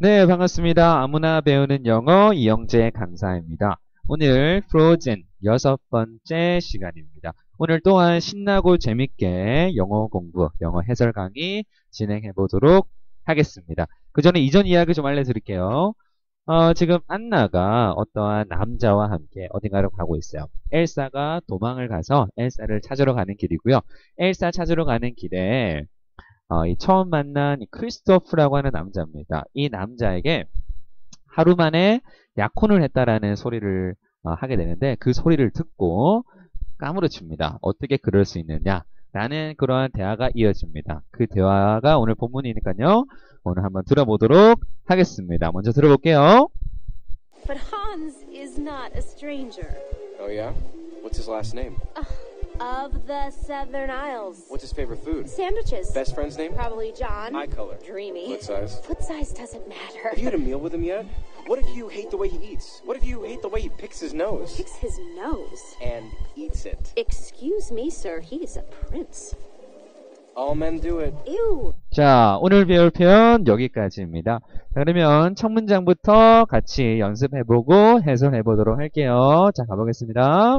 네, 반갑습니다. 아무나 배우는 영어 이영재 강사입니다. 오늘 Frozen 6번째 시간입니다. 오늘 또한 신나고 재밌게 영어 공부, 영어 해설 강의 진행해 보도록 하겠습니다. 그 전에 이전 이야기 좀 알려드릴게요. 지금 안나가 어떠한 남자와 함께 어딘가로 가고 있어요. 엘사가 도망을 가서 엘사를 찾으러 가는 길이고요. 엘사 찾으러 가는 길에 이 처음 만난 이 크리스토프라고 하는 남자입니다. 이 남자에게 하루 만에 약혼을 했다라는 소리를 하게 되는데 그 소리를 듣고 까무러칩니다. 어떻게 그럴 수 있느냐? 라는 그러한 대화가 이어집니다. 그 대화가 오늘 본문이니까요. 오늘 한번 들어보도록 하겠습니다. 먼저 들어볼게요. But Hans is not a stranger. Oh, yeah? What's his last name? Of the Southern Isles. What's his favorite food? Sandwiches. Best friend's name? Probably John. Eye color. Dreamy. Foot size? Foot size doesn't matter. Have you had a meal with him yet? What if you hate the way he eats? What if you hate the way he picks his nose? Picks his nose. And eats it. Excuse me, sir. He is a prince. All men do it. Ew. 자, 오늘 배울 표현 여기까지입니다. 자, 그러면 첫 문장부터 같이 연습해보고 해설해보도록 할게요. 자, 가보겠습니다.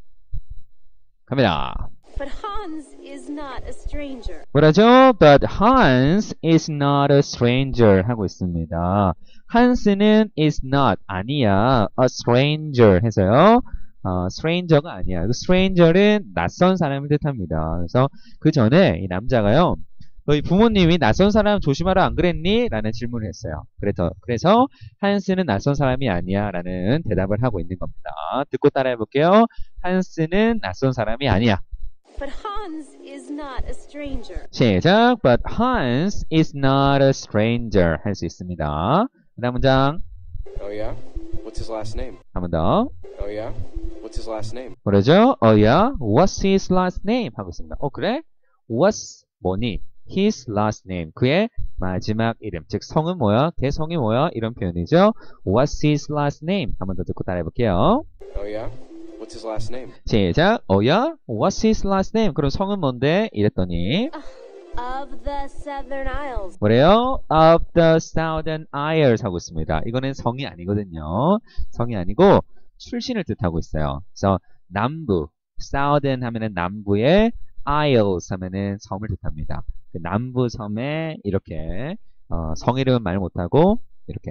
갑니다. But Hans is not a stranger. 뭐라죠? But Hans is not a stranger 하고 있습니다. 한스는 is not 아니야. a stranger 해서요. stranger가 아니야. stranger는 낯선 사람을 뜻합니다. 그래서 그 전에 이 남자가요. 너희 부모님이 낯선 사람 조심하라 안 그랬니? 라는 질문을 했어요. 그래서 한스는 낯선 사람이 아니야 라는 대답을 하고 있는 겁니다. 듣고 따라해 볼게요. 한스는 낯선 사람이 아니야. But Hans is not a stranger. 시작. But Hans is not a stranger 할 수 있습니다. 그 다음 문장 Oh, yeah? What's his last name? 한 번 더. Oh, yeah? What's his last name? 뭐라죠? yeah? What's his last name? 하고 있습니다. 그래? What's 뭐니? His last name. 그의 마지막 이름. 즉 성은 뭐야? 걔 성이 뭐야? 이런 표현이죠. What's his last name? 한 번 더 듣고 따라해 볼게요. Oh, yeah? What's his last name? 시작. yeah? What's his last name? 그럼 성은 뭔데? 이랬더니 Of the Southern Isles. 뭐래요? Of the Southern Isles 하고 있습니다. 이거는 성이 아니거든요. 성이 아니고 출신을 뜻하고 있어요. 그래서 남부, Southern 하면은 남부의 Isles 하면은 섬을 뜻합니다. 그 남부 섬에 이렇게 성 이름은 말 못하고 이렇게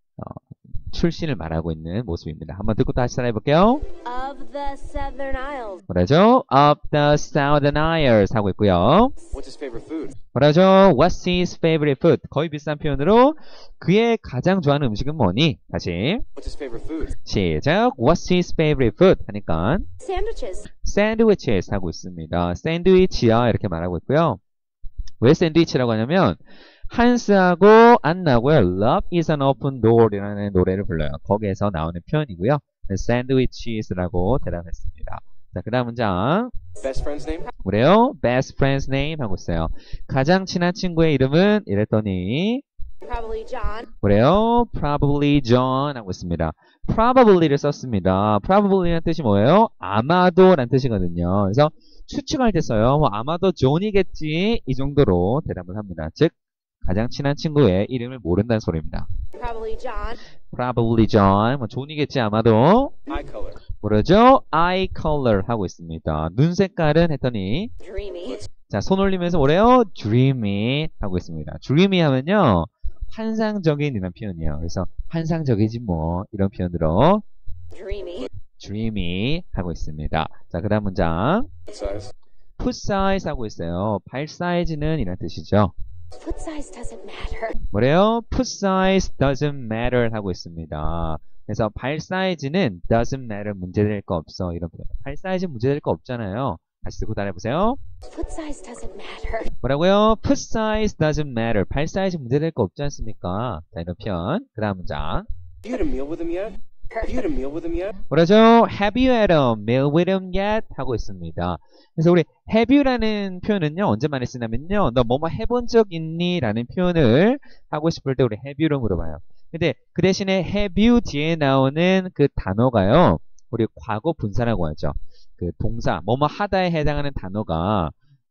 출신을 말하고 있는 모습입니다. 한번 듣고 다시 따라해볼게요. Of the Southern Isles. 뭐라죠? Of the Southern Isles 하고 있고요. What's his favorite food? 뭐라죠? What's his favorite food? 거의 비슷한 표현으로 그의 가장 좋아하는 음식은 뭐니? 다시 What's his favorite food? 시작. What's his favorite food? 하니까 Sandwiches. sandwiches 하고 있습니다. 샌드위치야 이렇게 말하고 있고요. 왜 샌드위치라고 하냐면 한스하고 안나고요. Love is an open door이라는 노래를 불러요. 거기에서 나오는 표현이고요. sandwiches라고 대답했습니다. 자, 그 다음 문장 Best friend's name? 그래요. Best friend's name 하고 있어요. 가장 친한 친구의 이름은 이랬더니 Probably John. 그래요. Probably John 하고 있습니다. Probably를 썼습니다. Probably라는 뜻이 뭐예요? 아마도라는 뜻이거든요. 그래서 추측할 때 써요. 아마도 존이겠지 이 정도로 대답을 합니다. 즉 가장 친한 친구의 이름을 모른다는 소리입니다. Probably John. Probably John. 존이겠지 아마도. Eye color. 뭐라죠? Eye color 하고 있습니다. 눈 색깔은 했더니 Dreamy. 자, 손 올리면서 뭐래요? Dreamy 하고 있습니다. Dreamy 하면요. 환상적인 이런 표현이에요. 그래서 환상적이지 뭐 이런 표현으로 Dreamy. Dreamy 하고 있습니다. 자, 그 다음 문장 Foot size? Foot size 하고 있어요. 발 사이즈는 이런 뜻이죠. Foot size doesn't matter. 뭐래요? Foot size doesn't matter 하고 있습니다. 그래서 발 사이즈는 doesn't matter 문제될 거 없어 이런 표현. 발 사이즈 문제될 거 없잖아요. 다시 듣고 따라해보세요. Foot size doesn't matter. 뭐라고요? Foot size doesn't matter. 발 사이즈 문제될 거 없지 않습니까? 자, 이런 표현. 그 다음 문장. Have you had a meal with him yet? Have you had a meal with him yet? 뭐라죠? Have you had a meal with him yet? 하고 있습니다. 그래서 우리 have you라는 표현은요. 언제 많이 쓰냐면요. 너 뭐뭐 해본 적 있니? 라는 표현을 하고 싶을 때 우리 have you로 물어봐요. 근데 그 대신에 have you 뒤에 나오는 그 단어가요. 우리 과거 분사라고 하죠. 그 동사 뭐뭐 하다에 해당하는 단어가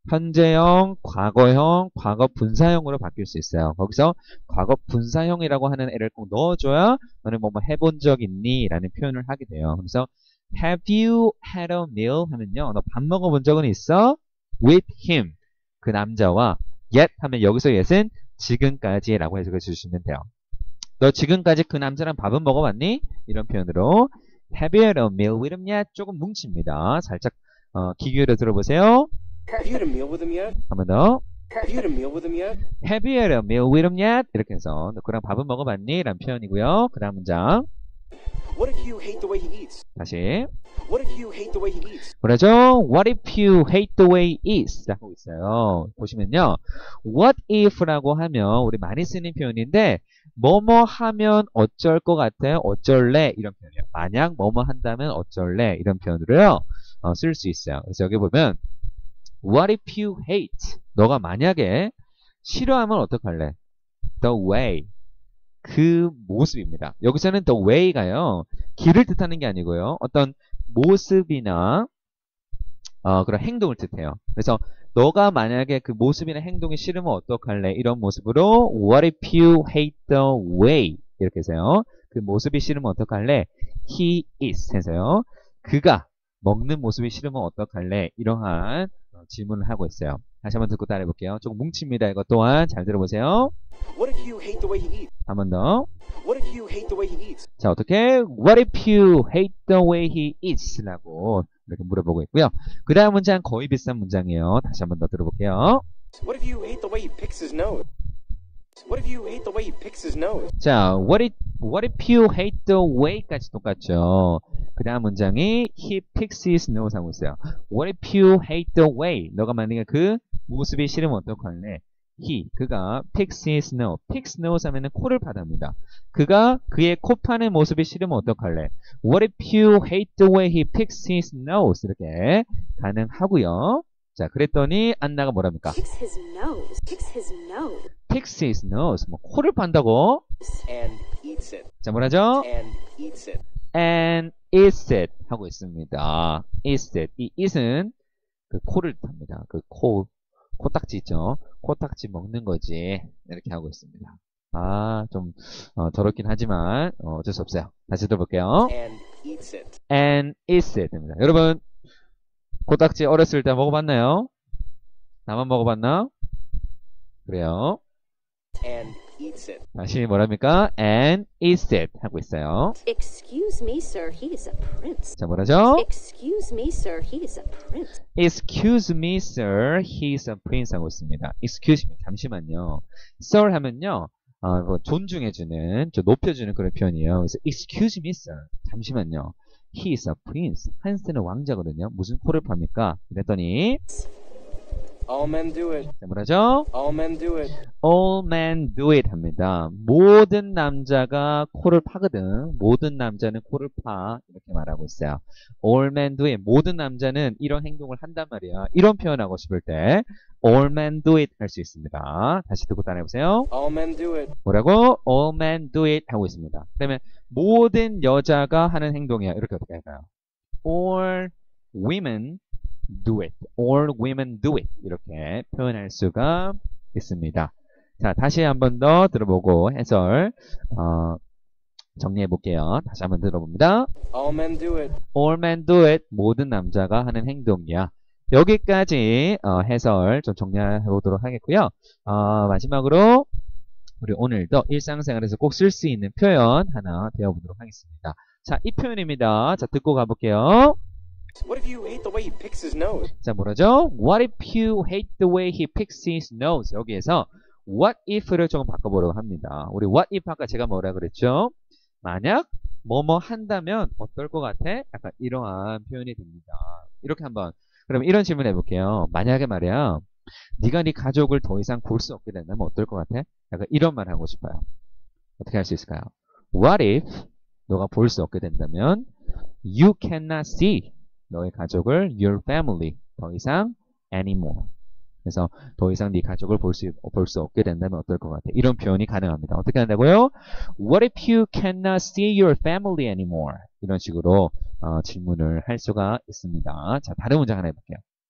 현재형, 과거형, 과거 분사형으로 바뀔 수 있어요. 거기서 과거 분사형이라고 하는 애를 꼭 넣어줘야 너는 뭐 해본 적 있니? 라는 표현을 하게 돼요. 그래서 Have you had a meal? 하면요. 너 밥 먹어본 적은 있어? With him. 그 남자와 yet 하면 여기서 yet은 지금까지 라고 해석해 주시면 돼요. 너 지금까지 그 남자랑 밥은 먹어봤니? 이런 표현으로 Have you had a meal with him yet? 조금 뭉칩니다. 살짝 귀 기울여 들어보세요. Have you had a meal with him yet? 한 번 더. Have you had a meal with him yet? Have you had a meal with him yet? 이렇게 해서 너 그랑 밥은 먹어봤니? 라는 표현이고요. 그 다음 문장. What if you hate the way he eats? 다시. What if you hate the way he eats? 뭐라죠? What if you hate the way he is? 라고 있어요. 보시면요. What if라고 하면 우리 많이 쓰는 표현인데 뭐뭐 하면 어쩔 것 같아요? 어쩔래? 이런 표현이에요. 만약 뭐뭐 한다면 어쩔래? 이런 표현으로요. 쓸 수 있어요. 그래서 여기 보면 What if you hate? 너가 만약에 싫어하면 어떡할래? The way. 그 모습입니다. 여기서는 the way가요. 길을 뜻하는 게 아니고요. 어떤 모습이나 그런 행동을 뜻해요. 그래서 너가 만약에 그 모습이나 행동이 싫으면 어떡할래? 이런 모습으로 What if you hate the way? 이렇게 해서요. 그 모습이 싫으면 어떡할래? He is 해서요. 그가 먹는 모습이 싫으면 어떡할래? 이러한 질문을 하고 있어요. 다시 한번 듣고 따라해 볼게요. 조금 뭉칩니다. 이것 또한 잘 들어보세요. What if you hate the way he eats? 한 번 더. What if you hate the way he eats? 자, 어떻게? What if you hate the way he eats? 라고 이렇게 물어보고 있고요. 그 다음 문장 거의 비슷한 문장이에요. 다시 한번 더 들어볼게요. What if you hate the way he picks his nose? What if you hate the way he picks his nose? 자, what if you hate the way까지 똑같죠. 그 다음 문장이 he picks his nose 하고 있어요. What if you hate the way? 너가 만약에 그 모습이 싫으면 어떡할래? 그가 picks his nose. picks nose 하면은 코를 파답니다. 그가 그의 코 파는 모습이 싫으면 어떡할래? What if you hate the way he picks his nose? 이렇게 가능하고요. 자, 그랬더니 안나가 뭐랍니까? Picks his nose. Picks his nose. picks his nose. 뭐 코를 판다고? And eats it. 자, 뭐라죠? And eats it. and eats it 하고 있습니다. eats it. 이 eat은 그 코를 뜻합니다. 그 코딱지 있죠? 코딱지 먹는 거지. 이렇게 하고 있습니다. 좀 더럽긴 하지만 어쩔 수 없어요. 다시 들어볼게요. And eats it. and eats it 됩니다. 여러분 코딱지 어렸을 때 먹어봤나요? 나만 먹어봤나? 그래요. And eats it. 다시 뭐랍니까? and eats it 하고 있어요. Excuse me, sir. He is a prince. 자, 뭐라죠? Excuse me, sir. He is a prince. Excuse me, sir. He's a prince 하고 있습니다. Excuse me. 잠시만요. Sir 하면요. 존중해주는, 높여주는 그런 표현이에요. 그래서 Excuse me, sir. 잠시만요. He is a prince. 한스는 왕자거든요. 무슨 코를 팝니까? 그랬더니 All men do it. 자, 뭐라죠? All men do it. All men do it 합니다. 모든 남자가 코를 파거든. 모든 남자는 코를 파. 이렇게 말하고 있어요. All men do it. 모든 남자는 이런 행동을 한단 말이야. 이런 표현하고 싶을 때 All men do it 할 수 있습니다. 다시 듣고 따라해보세요. All men do it. 뭐라고? All men do it 하고 있습니다. 그러면 모든 여자가 하는 행동이야. 이렇게 어떻게 할까요? All women do it. All women do it. 이렇게 표현할 수가 있습니다. 자, 다시 한 번 더 들어보고 해설 정리해 볼게요. 다시 한 번 들어봅니다. All men do it. All men do it. 모든 남자가 하는 행동이야. 여기까지 해설 좀 정리해 보도록 하겠고요. 마지막으로 우리 오늘도 일상생활에서 꼭 쓸 수 있는 표현 하나 배워보도록 하겠습니다. 자, 이 표현입니다. 자, 듣고 가볼게요. What if you hate the way he picks his nose? 자, 뭐라죠? What if you hate the way he picks his nose? 여기에서 what if를 조금 바꿔보려고 합니다. 우리 what if 아까 제가 뭐라 그랬죠? 만약 뭐뭐 한다면 어떨 것 같아? 약간 이러한 표현이 됩니다. 이렇게 한번 그럼 이런 질문 해볼게요. 만약에 말이야 네가 네 가족을 더 이상 볼 수 없게 된다면 어떨 것 같아? 약간 이런 말 하고 싶어요. 어떻게 할 수 있을까요? What if 너가 볼 수 없게 된다면 you cannot see 너의 가족을 your family 더 이상 anymore. 그래서 더 이상 네 가족을 볼 수 없게 된다면 어떨 것 같아? 이런 표현이 가능합니다. 어떻게 한다고요? What if you cannot see your family anymore? 이런 식으로 질문을 할 수가 있습니다. 자, 다른 문장 하나 해볼게요.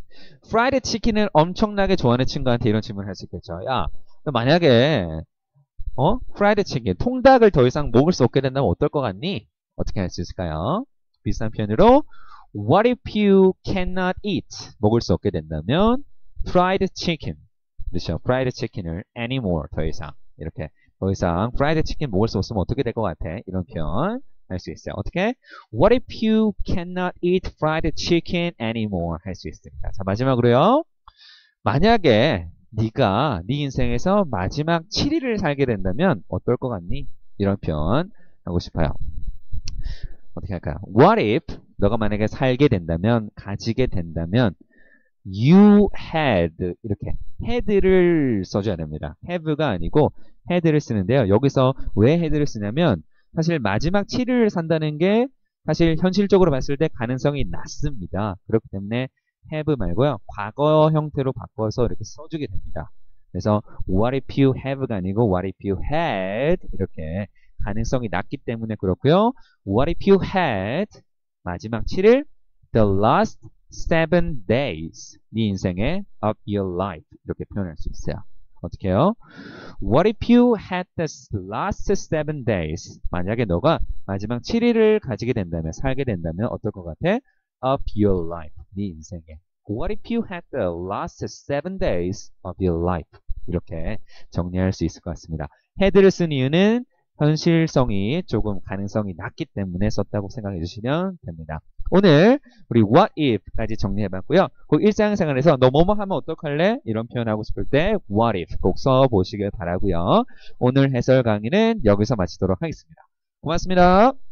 프라이드 치킨을 엄청나게 좋아하는 친구한테 이런 질문을 할 수 있겠죠. 야, 너 만약에 프라이드 치킨, 통닭을 더 이상 먹을 수 없게 된다면 어떨 것 같니? 어떻게 할 수 있을까요? 비슷한 표현으로 What if you cannot eat? 먹을 수 없게 된다면 fried chicken. 그렇죠. fried chicken을 anymore. 더 이상. 이렇게 더 이상 fried chicken 먹을 수 없으면 어떻게 될 것 같아? 이런 표현 할 수 있어요. 어떻게? What if you cannot eat fried chicken anymore? 할 수 있습니다. 자, 마지막으로요. 만약에 네가 네 인생에서 마지막 7일을 살게 된다면 어떨 것 같니? 이런 표현 하고 싶어요. 어떻게 할까요? What if 너가 만약에 살게 된다면, 가지게 된다면 you had 이렇게 had를 써줘야 됩니다. have가 아니고 had를 쓰는데요. 여기서 왜 had를 쓰냐면 사실 마지막 7일을 산다는 게 사실 현실적으로 봤을 때 가능성이 낮습니다. 그렇기 때문에 have 말고요. 과거 형태로 바꿔서 이렇게 써주게 됩니다. 그래서 what if you have가 아니고 what if you had 이렇게 가능성이 낮기 때문에 그렇고요. What if you had 마지막 7일 the last 7 days 네 인생의 of your life 이렇게 표현할 수 있어요. 어떻게 해요? What if you had the last 7 days 만약에 너가 마지막 7일을 가지게 된다면 살게 된다면 어떨 것 같아? Of your life 네 인생의 What if you had the last 7 days of your life 이렇게 정리할 수 있을 것 같습니다. had를 쓴 이유는 현실성이 조금 가능성이 낮기 때문에 썼다고 생각해 주시면 됩니다. 오늘 우리 what if까지 정리해봤고요. 그 일상생활에서 너 뭐뭐 하면 어떡할래? 이런 표현하고 싶을 때 what if 꼭 써보시길 바라고요. 오늘 해설 강의는 여기서 마치도록 하겠습니다. 고맙습니다.